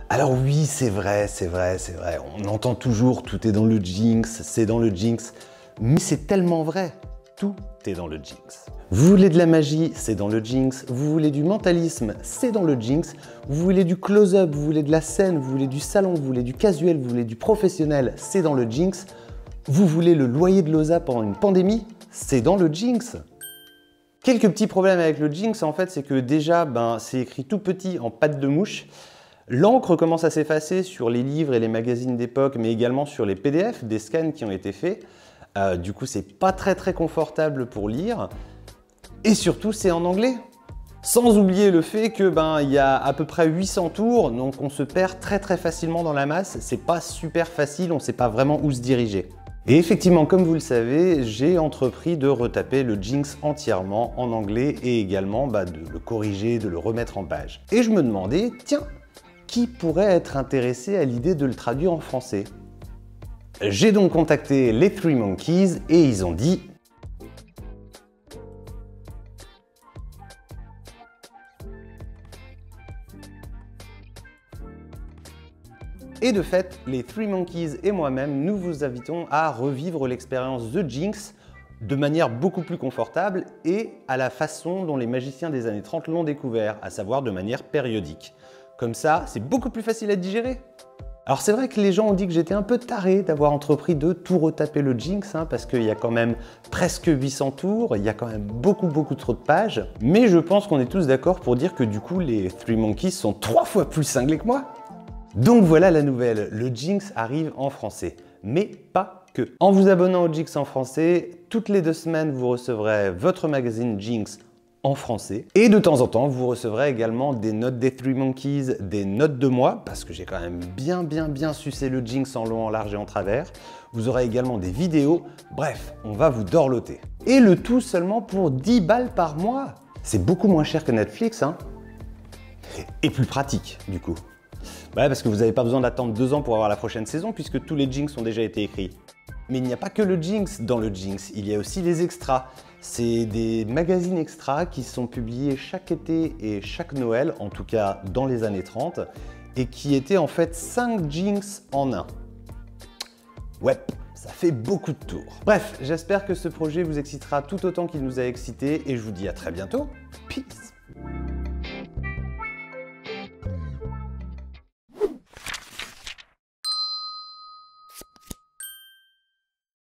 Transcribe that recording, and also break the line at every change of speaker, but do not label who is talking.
Alors oui, c'est vrai, c'est vrai, c'est vrai. On entend toujours tout est dans le jinx, c'est dans le jinx. Mais c'est tellement vrai, tout est dans le jinx. Vous voulez de la magie, c'est dans le jinx. Vous voulez du mentalisme, c'est dans le jinx. Vous voulez du close-up, vous voulez de la scène, vous voulez du salon, vous voulez du casuel, vous voulez du professionnel, c'est dans le jinx. Vous voulez le loyer de l'OSA pendant une pandémie, c'est dans le jinx. Quelques petits problèmes avec le jinx, en fait, c'est que déjà, c'est écrit tout petit en patte de mouche. L'encre commence à s'effacer sur les livres et les magazines d'époque, mais également sur les PDF, des scans qui ont été faits. Du coup, c'est pas très confortable pour lire. Et surtout, c'est en anglais. Sans oublier le fait que il y a à peu près 800 tours, donc on se perd très facilement dans la masse. C'est pas super facile, on sait pas vraiment où se diriger. Et effectivement, comme vous le savez, j'ai entrepris de retaper le jinx entièrement en anglais et également de le corriger, de le remettre en page. Et je me demandais, tiens, qui pourrait être intéressé à l'idée de le traduire en français? J'ai donc contacté les Three Monkeys et ils ont dit et de fait, les Three Monkeys et moi-même, nous vous invitons à revivre l'expérience The Jinx de manière beaucoup plus confortable et à la façon dont les magiciens des années 30 l'ont découvert, à savoir de manière périodique. Comme ça, c'est beaucoup plus facile à digérer. Alors c'est vrai que les gens ont dit que j'étais un peu taré d'avoir entrepris de tout retaper le jinx, parce qu'il y a quand même presque 800 tours, il y a quand même beaucoup trop de pages. Mais je pense qu'on est tous d'accord pour dire que du coup, les Three Monkeys sont 3 fois plus cinglés que moi. Donc voilà la nouvelle, le jinx arrive en français. Mais pas que. En vous abonnant au jinx en français, toutes les 2 semaines, vous recevrez votre magazine jinx en français. Et de temps en temps, vous recevrez également des notes des Three Monkeys, des notes de moi, parce que j'ai quand même bien sucé le jinx en long, en large et en travers. Vous aurez également des vidéos. Bref, on va vous dorloter. Et le tout seulement pour 10 balles par mois. C'est beaucoup moins cher que Netflix, Et plus pratique, du coup. Ouais, parce que vous n'avez pas besoin d'attendre 2 ans pour avoir la prochaine saison, puisque tous les jinx ont déjà été écrits. Mais il n'y a pas que le jinx dans le jinx, il y a aussi les extras. C'est des magazines extras qui sont publiés chaque été et chaque Noël, en tout cas dans les années 30, et qui étaient en fait 5 jinx en un. Ouais, ça fait beaucoup de tours. Bref, j'espère que ce projet vous excitera tout autant qu'il nous a excités, et je vous dis à très bientôt. Peace!